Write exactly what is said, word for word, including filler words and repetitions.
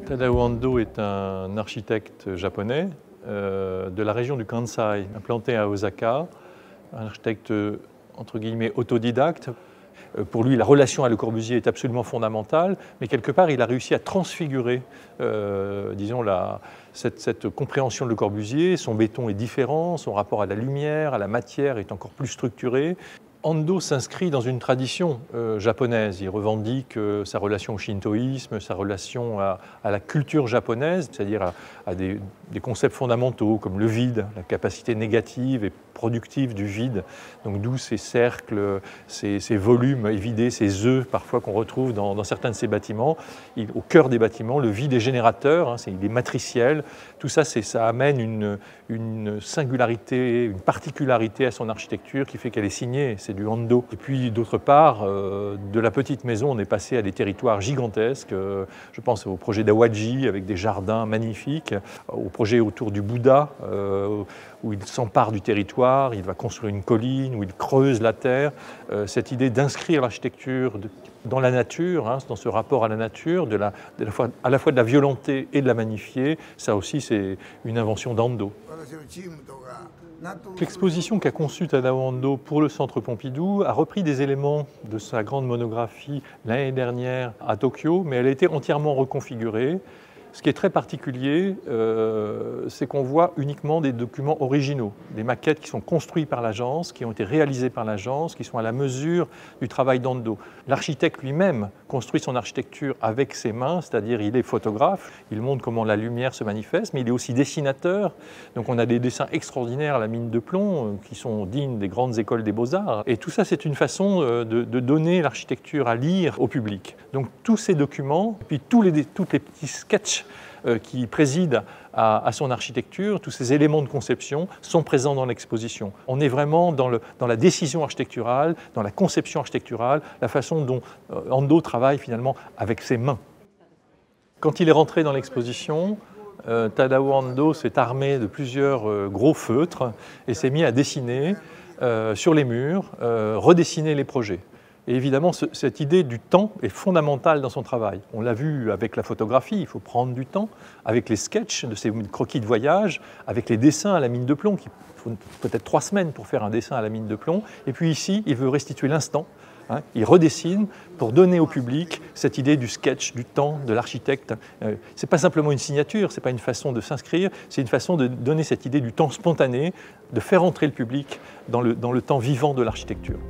Tadao Ando est un architecte japonais euh, de la région du Kansai, implanté à Osaka, un architecte entre guillemets autodidacte. Pour lui, la relation à Le Corbusier est absolument fondamentale, mais quelque part, il a réussi à transfigurer, euh, disons, la, cette, cette compréhension de Le Corbusier. Son béton est différent, son rapport à la lumière, à la matière est encore plus structuré. Ando s'inscrit dans une tradition euh, japonaise. Il revendique euh, sa relation au shintoïsme, sa relation à, à la culture japonaise, c'est-à-dire à, à des, des concepts fondamentaux comme le vide, la capacité négative et productive du vide. Donc d'où ces cercles, ces, ces volumes évidés, ces œufs parfois qu'on retrouve dans, dans certains de ces bâtiments. Il, au cœur des bâtiments, le vide est générateur, hein, c'est, il est matriciel. Tout ça, c'est, ça amène une, une singularité, une particularité à son architecture qui fait qu'elle est signée. C'est du Ando. Et puis d'autre part, euh, de la petite maison, on est passé à des territoires gigantesques. Euh, je pense au projet d'Awaji avec des jardins magnifiques, au projet autour du Bouddha, euh, où il s'empare du territoire, il va construire une colline, où il creuse la terre. Euh, cette idée d'inscrire l'architecture dans la nature, hein, dans ce rapport à la nature, de la, de la fois, à la fois de la violenter et de la magnifier, ça aussi c'est une invention d'Ando. L'exposition qu'a conçue Tadao Ando pour le Centre Pompidou a repris des éléments de sa grande monographie l'année dernière à Tokyo, mais elle a été entièrement reconfigurée. Ce qui est très particulier, euh, c'est qu'on voit uniquement des documents originaux, des maquettes qui sont construites par l'agence, qui ont été réalisées par l'agence, qui sont à la mesure du travail d'Ando. L'architecte lui-même construit son architecture avec ses mains, c'est-à-dire il est photographe, il montre comment la lumière se manifeste, mais il est aussi dessinateur. Donc on a des dessins extraordinaires à la mine de plomb, qui sont dignes des grandes écoles des beaux-arts. Et tout ça, c'est une façon de, de donner l'architecture à lire au public. Donc tous ces documents, puis tous les, tous les petits sketchs qui président à, à son architecture, tous ces éléments de conception sont présents dans l'exposition. On est vraiment dans, le, dans la décision architecturale, dans la conception architecturale, la façon dont Ando travaille finalement avec ses mains. Quand il est rentré dans l'exposition, euh, Tadao Ando s'est armé de plusieurs euh, gros feutres et s'est mis à dessiner euh, sur les murs, euh, redessiner les projets. Et évidemment, ce, cette idée du temps est fondamentale dans son travail. On l'a vu avec la photographie, il faut prendre du temps, avec les sketchs de ces croquis de voyage, avec les dessins à la mine de plomb, qui faut peut-être trois semaines pour faire un dessin à la mine de plomb. Et puis ici, il veut restituer l'instant. Hein, il redessine pour donner au public cette idée du sketch, du temps, de l'architecte. Euh, ce n'est pas simplement une signature, ce n'est pas une façon de s'inscrire, c'est une façon de donner cette idée du temps spontané, de faire entrer le public dans le, dans le temps vivant de l'architecture.